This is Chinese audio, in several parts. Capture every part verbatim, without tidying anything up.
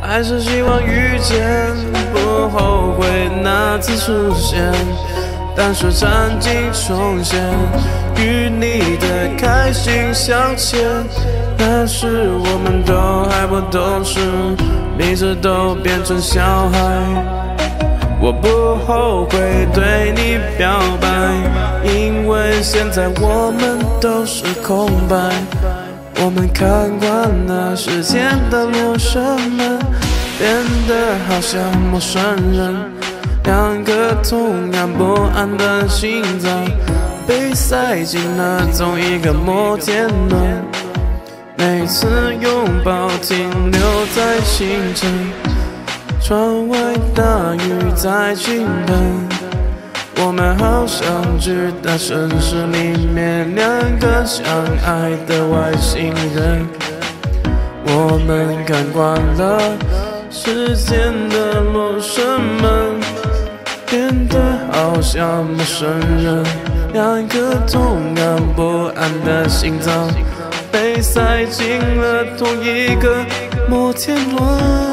还是希望遇见，不后悔那次出现。淡水战绩重现，与你的开心相牵。那时我们都还不懂事，彼此都变成小孩。我不后悔对你表白，因为现在我们都是空白。我们看惯了世间的陌生人，变得好像陌生人。两个同样不安的心脏，被塞进了同一个摩天轮。每次拥抱停留在清晨，窗外大雨在倾盆。我们好像去大城市里面两个相爱的外星人。我们看惯了世间的陌生们，变得好像陌生人。两个同样不安的心脏，被塞进了同一个摩天轮。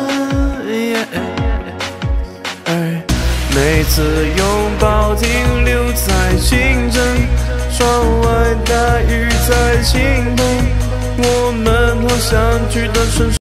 每次拥抱停留在清晨，窗外大雨在倾盆。我们好像去的城市。